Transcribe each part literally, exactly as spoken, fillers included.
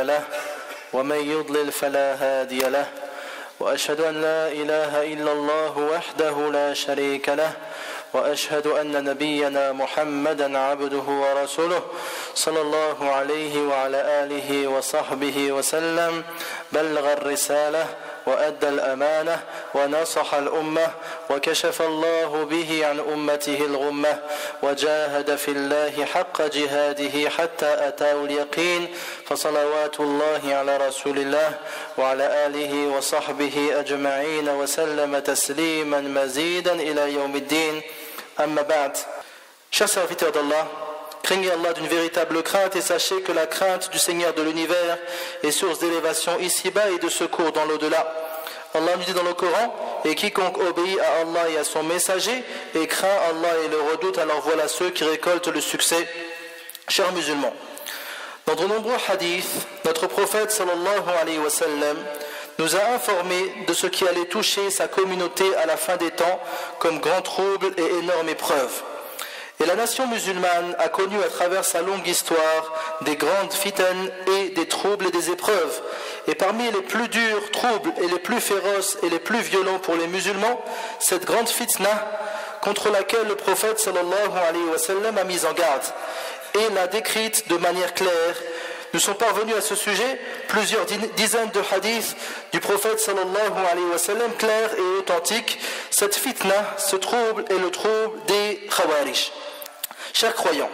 مضل له ومن يضلل فلا هادي له وأشهد أن لا إله إلا الله وحده لا شريك له وأشهد أن نبينا محمدا عبده ورسوله صلى الله عليه وعلى آله وصحبه وسلم بلغ الرسالة وأدى الأمانة ونصح الأمة وكشف الله به عن أمته الغمة وجاهد في الله حق جهاده حتى أتاه اليقين فصلوات الله على رسول الله وعلى آله وصحبه أجمعين وسلم تسليما مزيدا إلى يوم الدين أما بعد. Chers serviteurs d'Allah, craignez Allah d'une véritable crainte et sachez que la crainte du Seigneur de l'univers est source d'élévation ici-bas et de secours dans l'au-delà. Allah nous dit dans le Coran, et quiconque obéit à Allah et à son messager et craint Allah et le redoute, alors voilà ceux qui récoltent le succès. Chers musulmans, dans de nombreux hadiths, notre prophète sallallahu alayhi wa sallam nous a informé de ce qui allait toucher sa communauté à la fin des temps comme grand trouble et énorme épreuve. Et la nation musulmane a connu à travers sa longue histoire des grandes fitanes et des troubles et des épreuves. Et parmi les plus durs troubles et les plus féroces et les plus violents pour les musulmans, cette grande fitna contre laquelle le prophète sallallahu alayhi wa sallam a mis en garde et l'a décrite de manière claire. Nous sont parvenus à ce sujet plusieurs dizaines de hadiths du prophète sallallahu alayhi wa sallam clairs et authentiques. Cette fitna, ce trouble est le trouble des Khawarij. Chers croyants,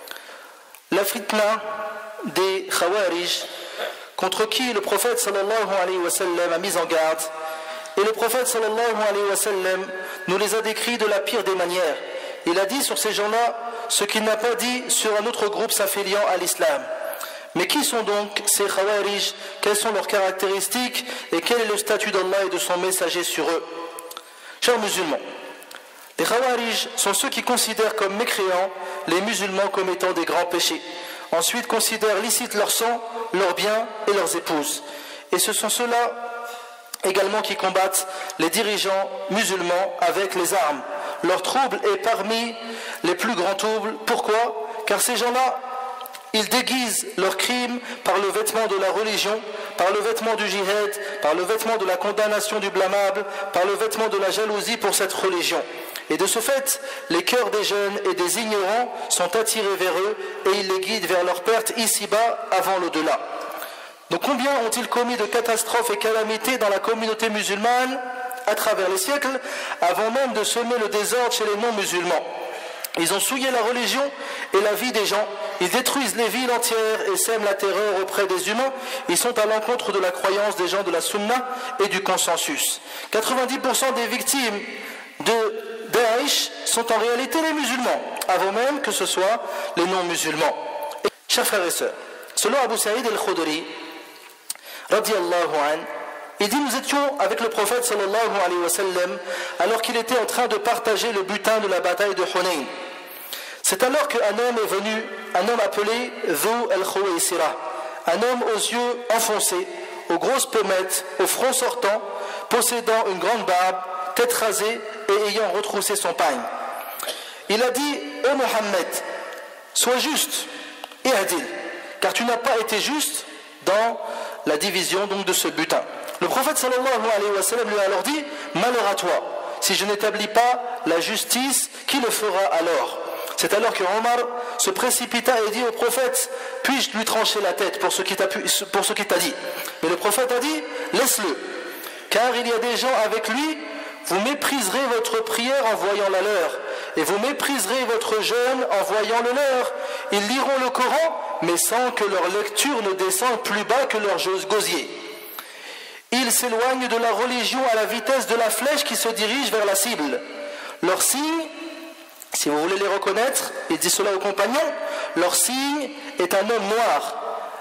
la fitna des Khawarij contre qui le prophète sallallahu alayhi wa sallam a mis en garde, et le prophète sallallahu alayhi wa sallam nous les a décrits de la pire des manières. Il a dit sur ces gens-là ce qu'il n'a pas dit sur un autre groupe s'affiliant à l'islam. Mais qui sont donc ces Khawarij? Quelles sont leurs caractéristiques et quel est le statut d'Allah et de son messager sur eux? Chers musulmans, les Khawarij sont ceux qui considèrent comme mécréants les musulmans comme étant des grands péchés. Ensuite considèrent licite leur sang, leurs biens et leurs épouses. Et ce sont ceux-là également qui combattent les dirigeants musulmans avec les armes. Leur trouble est parmi les plus grands troubles. Pourquoi? Car ces gens-là, ils déguisent leurs crimes par le vêtement de la religion, par le vêtement du jihad, par le vêtement de la condamnation du blâmable, par le vêtement de la jalousie pour cette religion. Et de ce fait, les cœurs des jeunes et des ignorants sont attirés vers eux et ils les guident vers leur perte ici-bas avant l'au-delà. Donc combien ont-ils commis de catastrophes et calamités dans la communauté musulmane à travers les siècles, avant même de semer le désordre chez les non-musulmans? Ils ont souillé la religion et la vie des gens. Ils détruisent les villes entières et sèment la terreur auprès des humains. Ils sont à l'encontre de la croyance des gens de la sunna et du consensus. quatre-vingt-dix pour cent des victimes de Daesh sont en réalité les musulmans, avant même que ce soit les non-musulmans. Et, chers frères et sœurs, selon Abu Sa'id al-Khudri, radiyallahu anhu, il dit, nous étions avec le prophète sallallahu alayhi wa sallam alors qu'il était en train de partager le butin de la bataille de Hunayn. C'est alors qu'un homme est venu, un homme appelé Dhu al-Khuwaysira, un homme aux yeux enfoncés, aux grosses pommettes, au front sortant, possédant une grande barbe, tête rasée et ayant retroussé son pagne. Il a dit, ô Mohammed, sois juste et adil, car tu n'as pas été juste dans la division donc de ce butin. Le prophète sallallahu alayhi wa sallam lui a alors dit, malheur à toi, si je n'établis pas la justice, qui le fera alors? C'est alors que Omar se précipita et dit au prophète, puis-je lui trancher la tête pour ce qu'il t'a pu, pour ce qu'il t'a dit? Mais le prophète a dit, laisse-le, car il y a des gens avec lui, vous mépriserez votre prière en voyant la leur, et vous mépriserez votre jeûne en voyant le leur. Ils liront le Coran, mais sans que leur lecture ne descende plus bas que leur gosier. Ils s'éloignent de la religion à la vitesse de la flèche qui se dirige vers la cible. Leur signe, si vous voulez les reconnaître, il dit cela aux compagnons, leur signe est un homme noir.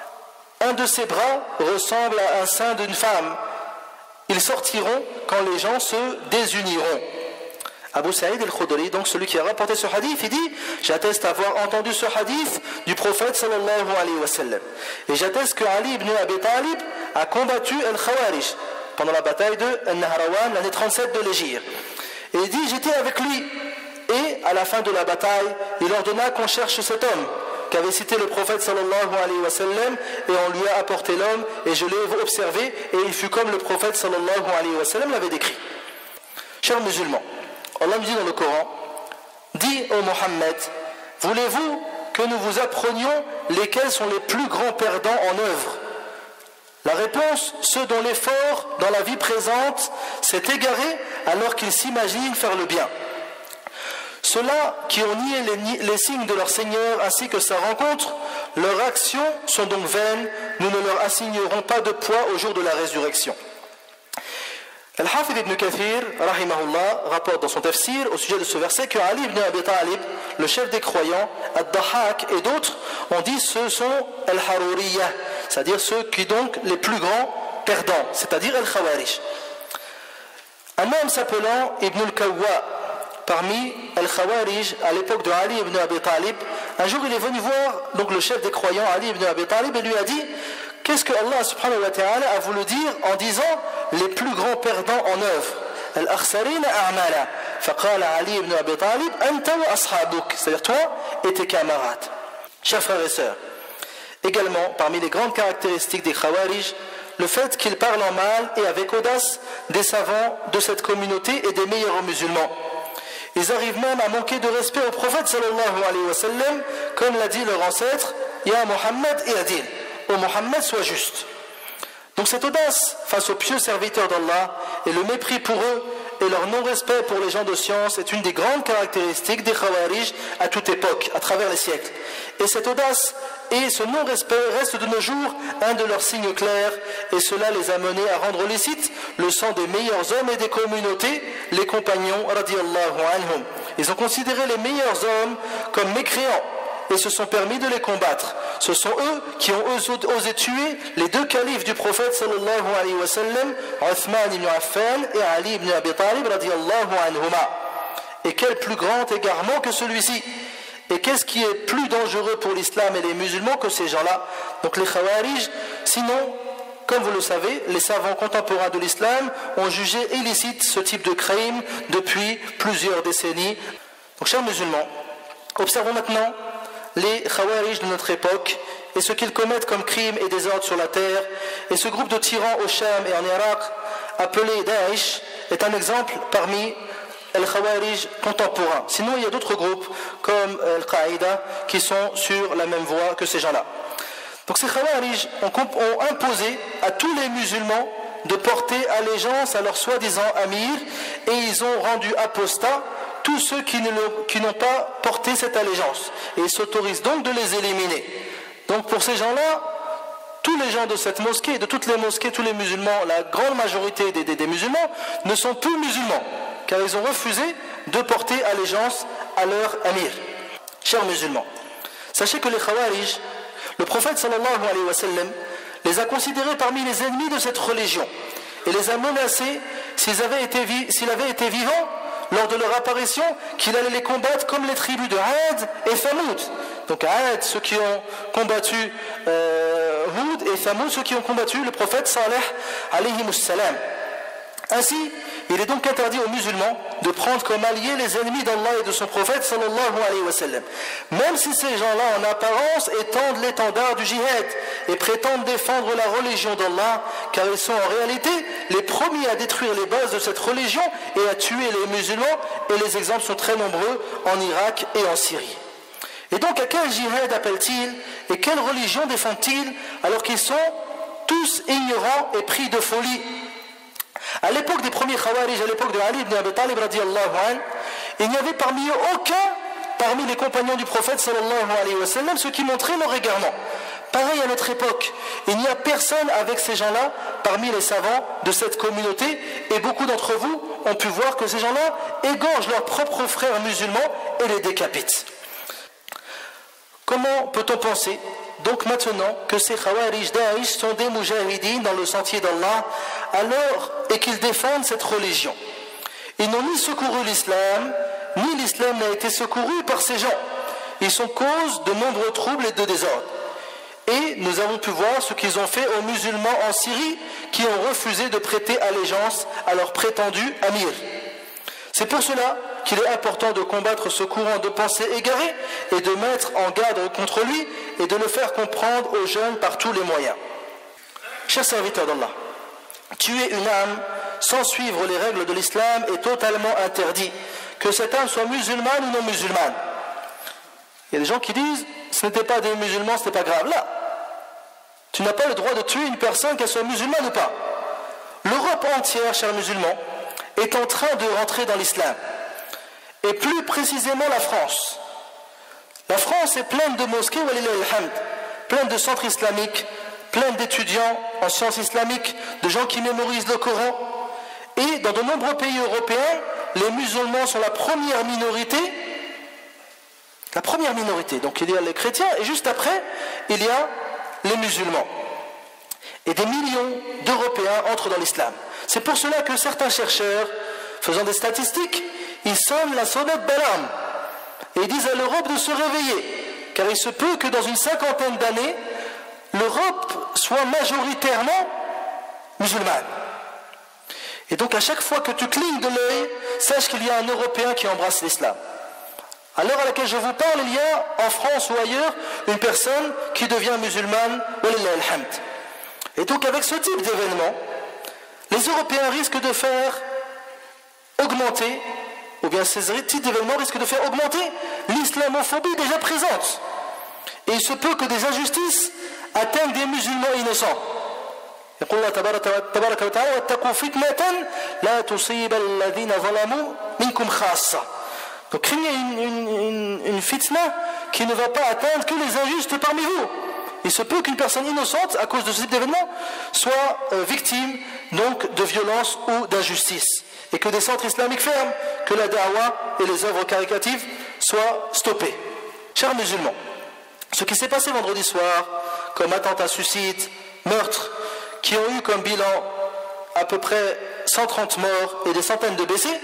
Un de ses bras ressemble à un sein d'une femme. Ils sortiront quand les gens se désuniront. Abu Sa'id al-Khudri, donc celui qui a rapporté ce hadith, il dit, j'atteste avoir entendu ce hadith du prophète sallallahu alayhi wa sallam. Et j'atteste que Ali ibn Abi Talib a combattu al-Khawarij pendant la bataille de Al-Nahrawan, l'année trente-sept de l'Hégire. Et il dit, j'étais avec lui. Et à la fin de la bataille, il ordonna qu'on cherche cet homme. qu'avait cité le prophète sallallahu alayhi wa sallam, et on lui a apporté l'homme, et je l'ai observé, et il fut comme le prophète sallallahu alayhi wa sallam l'avait décrit. Chers musulmans, Allah nous dit dans le Coran, dis ô Mohammed, voulez-vous que nous vous apprenions lesquels sont les plus grands perdants en œuvre? La réponse, ceux dont l'effort dans la vie présente s'est égaré alors qu'ils s'imaginent faire le bien. Ceux-là qui ont nié les, les signes de leur Seigneur ainsi que sa rencontre, leurs actions sont donc vaines, nous ne leur assignerons pas de poids au jour de la résurrection. Al-Hafidh ibn Kathir, rahimahullah, rapporte dans son tafsir au sujet de ce verset que Ali ibn Abi Talib, le chef des croyants, Ad-Dahhak et d'autres ont dit ce sont Al-Haruriyah, c'est-à-dire ceux qui donc les plus grands perdants, c'est-à-dire Al-Khawarij. Un homme s'appelant Ibn al-Kawwa, parmi Al-Khawarij à l'époque de Ali ibn Abi Talib, un jour il est venu voir donc le chef des croyants Ali ibn Abi Talib et lui a dit qu'est-ce que Allah subhanahu wa ta'ala a voulu dire en disant les plus grands perdants en œuvre? Al-akhsarina a'mala. Faqala Ali ibn Abi Talib anta wa ashabuk, c'est-à-dire toi et tes camarades. Chers frères et sœurs, également parmi les grandes caractéristiques des Khawarij, le fait qu'ils parlent en mal et avec audace des savants de cette communauté et des meilleurs musulmans. Ils arrivent même à manquer de respect au prophète sallallahu alayhi wa sallam, comme l'a dit leur ancêtre, Ya Muhammad et Adil. Ô Muhammad, sois juste. Donc cette audace face aux pieux serviteurs d'Allah et le mépris pour eux et leur non-respect pour les gens de science est une des grandes caractéristiques des Khawarij à toute époque, à travers les siècles. Et cette audace et ce non-respect restent de nos jours un de leurs signes clairs, et cela les a menés à rendre licite le sang des meilleurs hommes et des communautés, les compagnons radiyallahu anhum. Ils ont considéré les meilleurs hommes comme mécréants et se sont permis de les combattre. Ce sont eux qui ont osé tuer les deux califes du prophète sallallahu alayhi wa sallam, Uthman ibn Affan et Ali ibn Abi Talib radiyallahu anhuma. Et quel plus grand égarement que celui-ci! Et qu'est-ce qui est plus dangereux pour l'islam et les musulmans que ces gens-là? Donc les Khawarij, sinon, comme vous le savez, les savants contemporains de l'islam ont jugé illicite ce type de crime depuis plusieurs décennies. Donc chers musulmans, observons maintenant les Khawarij de notre époque et ce qu'ils commettent comme crimes et désordres sur la terre. Et ce groupe de tyrans au Sham et en Irak, appelé Daesh, est un exemple parmi Al-Khawarij contemporains. Sinon, il y a d'autres groupes comme Al-Qaïda qui sont sur la même voie que ces gens-là. Donc ces Khawarij ont, ont imposé à tous les musulmans de porter allégeance à leur soi-disant amir, et ils ont rendu apostats tous ceux qui n'ont pas porté cette allégeance, et ils s'autorisent donc de les éliminer. Donc pour ces gens-là, tous les gens de cette mosquée, de toutes les mosquées, tous les musulmans, la grande majorité des, des, des musulmans ne sont plus musulmans, car ils ont refusé de porter allégeance à leur amir. Chers musulmans, sachez que les Khawarij, le prophète sallallahu alayhi wa sallam les a considérés parmi les ennemis de cette religion et les a menacés s'ils avaient été, s'il avait été vivant lors de leur apparition, qu'il allait les combattre comme les tribus de Ad et Thamoud. Donc Ad, ceux qui ont combattu euh, Hud, et Thamoud, ceux qui ont combattu le prophète Saleh alayhi salam. Ainsi, il est donc interdit aux musulmans de prendre comme alliés les ennemis d'Allah et de son prophète sallallahu alayhi wa sallam. Même si ces gens-là en apparence étendent l'étendard du djihad et prétendent défendre la religion d'Allah, car ils sont en réalité les premiers à détruire les bases de cette religion et à tuer les musulmans, et les exemples sont très nombreux en Irak et en Syrie. Et donc à quel djihad appellent-ils et quelle religion défendent-ils alors qu'ils sont tous ignorants et pris de folie? À l'époque des premiers Khawarij, à l'époque de Ali ibn Abi Talib radiyallahu anhu, il n'y avait parmi eux aucun parmi les compagnons du prophète sallallahu alayhi wa sallam ceux qui montraient leur égarement. Pareil à notre époque, il n'y a personne avec ces gens-là parmi les savants de cette communauté, et beaucoup d'entre vous ont pu voir que ces gens-là égorgent leurs propres frères musulmans et les décapitent. Comment peut-on penser donc maintenant que ces Khawarij Daesh sont des Mujahideen dans le sentier d'Allah, alors et qu'ils défendent cette religion? Ils n'ont ni secouru l'islam, ni l'islam n'a été secouru par ces gens. Ils sont cause de nombreux troubles et de désordres. Et nous avons pu voir ce qu'ils ont fait aux musulmans en Syrie qui ont refusé de prêter allégeance à leur prétendu amir. C'est pour cela qu'il est important de combattre ce courant de pensée égaré et de mettre en garde contre lui et de le faire comprendre aux jeunes par tous les moyens. Chers serviteurs d'Allah, tuer une âme sans suivre les règles de l'islam est totalement interdit, que cette âme soit musulmane ou non musulmane. Il y a des gens qui disent ce n'était pas des musulmans, ce n'était pas grave. Là, tu n'as pas le droit de tuer une personne, qu'elle soit musulmane ou pas. L'Europe entière, chers musulmans, est en train de rentrer dans l'islam. Et plus précisément la France. La France est pleine de mosquées, pleine de centres islamiques, pleine d'étudiants en sciences islamiques, de gens qui mémorisent le Coran. Et dans de nombreux pays européens, les musulmans sont la première minorité. La première minorité. Donc il y a les chrétiens et juste après, il y a les musulmans. Et des millions d'Européens entrent dans l'islam. C'est pour cela que certains chercheurs, faisant des statistiques, ils sonnent la sonnette d'alarme. Et ils disent à l'Europe de se réveiller. Car il se peut que dans une cinquantaine d'années, l'Europe soit majoritairement musulmane. Et donc à chaque fois que tu clignes de l'œil, sache qu'il y a un Européen qui embrasse l'islam. À l'heure à laquelle je vous parle, il y a en France ou ailleurs une personne qui devient musulmane. Et donc avec ce type d'événement, les Européens risquent de faire augmenter, ou bien ces types d'événements risquent de faire augmenter l'islamophobie déjà présente. Et il se peut que des injustices atteignent des musulmans innocents. يقول الله تبارك وتعالى واتقوا فتنة لا تصيب الذين ظلموا منكم خاصة. Donc craignez une, une, une, une fitna qui ne va pas atteindre que les injustes parmi vous. Il se peut qu'une personne innocente, à cause de ce type d'événement, soit euh, victime donc de violence ou d'injustice. Et que des centres islamiques ferment, que la da'wa et les œuvres caricatives soient stoppées. Chers musulmans, ce qui s'est passé vendredi soir, comme attentat suicide, meurtre, qui ont eu comme bilan à peu près cent trente morts et des centaines de blessés,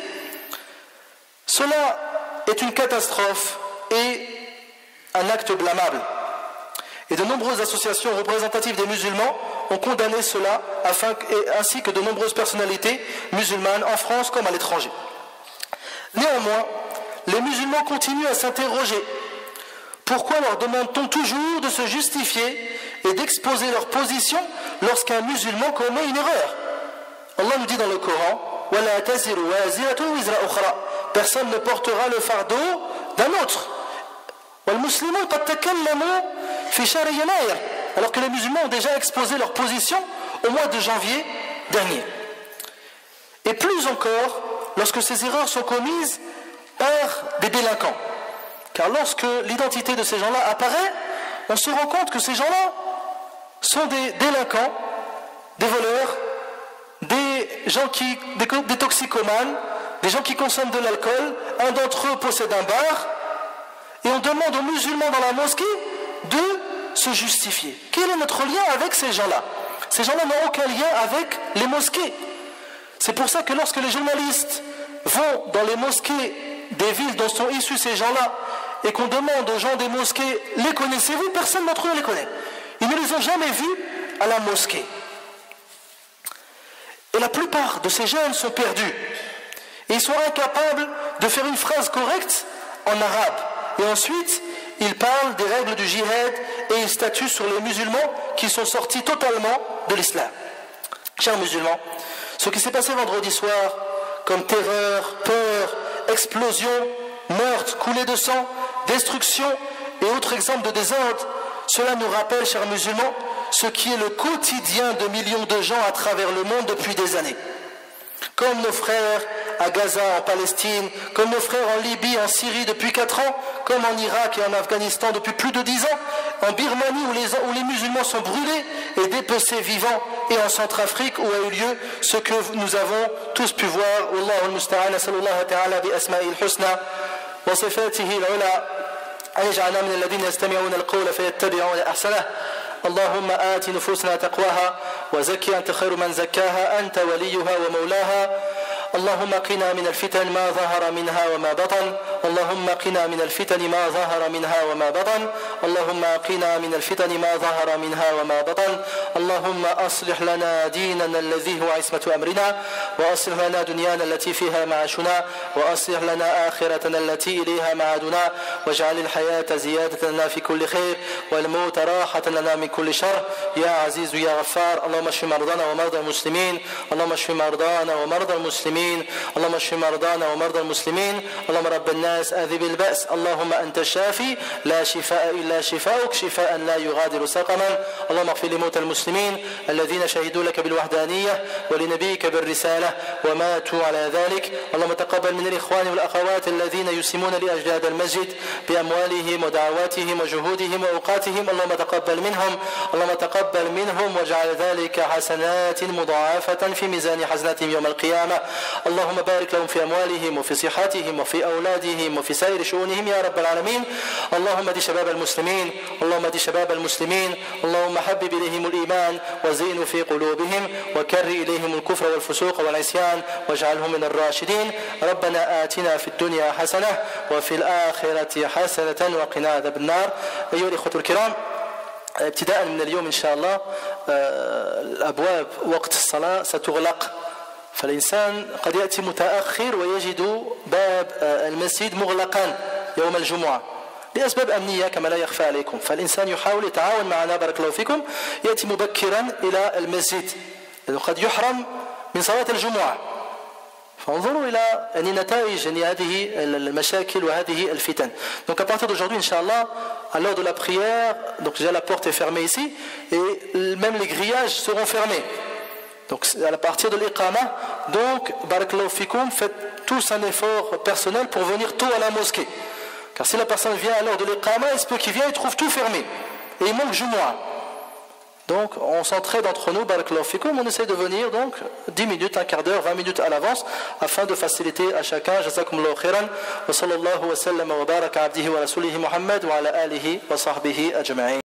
cela est une catastrophe et un acte blâmable. Et de nombreuses associations représentatives des musulmans ont condamné cela, afin, et, ainsi que de nombreuses personnalités musulmanes en France comme à l'étranger. Néanmoins, les musulmans continuent à s'interroger. Pourquoi leur demande-t-on toujours de se justifier et d'exposer leur position lorsqu'un musulman commet une erreur? Allah nous dit dans le Coran, personne ne portera le fardeau d'un autre. Alors que les musulmans ont déjà exposé leur position au mois de janvier dernier. Et plus encore, lorsque ces erreurs sont commises par des délinquants. Car lorsque l'identité de ces gens-là apparaît, on se rend compte que ces gens-là sont des délinquants, des voleurs, des gens qui, des, des toxicomanes, des gens qui consomment de l'alcool. Un d'entre eux possède un bar, et on demande aux musulmans dans la mosquée de se justifier. Quel est notre lien avec ces gens-là? Ces gens-là n'ont aucun lien avec les mosquées. C'est pour ça que lorsque les journalistes vont dans les mosquées des villes dont sont issus ces gens-là, et qu'on demande aux gens des mosquées, les connaissez-vous? Personne d'entre eux ne les connaît. Ils ne les ont jamais vus à la mosquée. Et la plupart de ces jeunes sont perdus. Et ils sont incapables de faire une phrase correcte en arabe. Et ensuite, ils parlent des règles du djihad et ils statuent sur les musulmans qui sont sortis totalement de l'islam. Chers musulmans, ce qui s'est passé vendredi soir, comme terreur, peur, explosion, meurtre, coulée de sang, destruction et autres exemples de désordre, cela nous rappelle, chers musulmans, ce qui est le quotidien de millions de gens à travers le monde depuis des années. Comme nos frères à Gaza, en Palestine, comme nos frères en Libye, en Syrie depuis quatre ans, comme en Irak et en Afghanistan depuis plus de dix ans, en Birmanie où les, où les musulmans sont brûlés et dépecés vivants, et en Centrafrique où a eu lieu ce que nous avons tous pu voir. Wallahu al-musta'an, nasallallahu ta'ala bi asma'il husna wa sifatihi al-ula an yaj'alna min alladhina yastami'una al-qawla fayattabi'una ahsanah. اللهم آت نفوسنا تقواها وزكي أنت خير من زكاها أنت وليها ومولاها اللهم قنا من الفتن ما ظهر منها وما بطن اللهم قنا من الفتن ما ظهر منها وما بطن اللهم قنا من الفتن ما ظهر منها وما بطن اللهم أصلح لنا ديننا الذي هو عصمة أمرنا وأصلح لنا دنيانا التي فيها معاشنا وأصلح لنا آخرتنا التي إليها معادنا واجعل الحياة زيادة لنا في كل خير والموت راحة لنا من كل شر يا عزيز يا غفار. اللهم اشف مرضانا ومرضى المسلمين اللهم اشف مرضانا ومرضى المسلمين اللهم اشف مرضانا ومرضى المسلمين اللهم رب الناس أذهب البأس اللهم أنت الشافي لا شفاء إلا شفاؤك شفاء لا يغادر سقما. اللهم اغفر لموتى المسلمين الذين شهدوا لك بالوحدانية ولنبيك بالرسالة وماتوا على ذلك. اللهم تقبل من الإخوان والأخوات الذين يسمون لأجل هذا المسجد بأموالهم ودعواتهم وجهودهم وأوقاتهم اللهم تقبل منهم اللهم تقبل منهم واجعل ذلك حسنات مضاعفة في ميزان حسناتهم يوم القيامة. اللهم بارك لهم في أموالهم وفي صحتهم وفي أولادهم وفي سائر شؤونهم يا رب العالمين. اللهم اهد شباب المسلمين اللهم اهد شباب المسلمين اللهم حبب إليهم الإيمان وزينه في قلوبهم وكر إليهم الكفر والفسوق والعصيان واجعلهم من الراشدين. ربنا آتنا في الدنيا حسنة وفي الآخرة حسنة وقنا عذاب النار. أيها الإخوة الكرام، ابتداء من اليوم إن شاء الله الأبواب وقت الصلاة ستغلق، فالإنسان قد يأتي متأخر ويجد باب المسجد مغلقا يوم الجمعة لأسباب أمنية كما لا يخفى عليكم، فالإنسان يحاول يتعاون معنا بارك الله فيكم يأتي مبكرا إلى المسجد لأنه قد يحرم من صلاة الجمعة. فانظروا إلى يعني نتائج يعني هذه المشاكل وهذه الفتن. Donc à partir d'aujourd'hui, Inch'Allah, à l'heure de la prière, donc déjà la porte est fermée ici et même les grillages seront fermés. Donc à partir de l'iqama, donc barakallahu fikoum, faites tous un effort personnel pour venir tôt à la mosquée. Car si la personne vient à l'heure de l'iqama, il se peut qu'il vienne et trouve tout fermé. Et il manque Jumu'ah. Donc on s'entraide entre nous, barakallahu fikoum, on essaie de venir donc dix minutes, un quart d'heure, vingt minutes à l'avance afin de faciliter à chacun. Jazakumullahu khairan wa sallallahu wa sallam wa baraka abdihi wa rasulihi Muhammad wa ala alihi wa sahbihi ajma'in.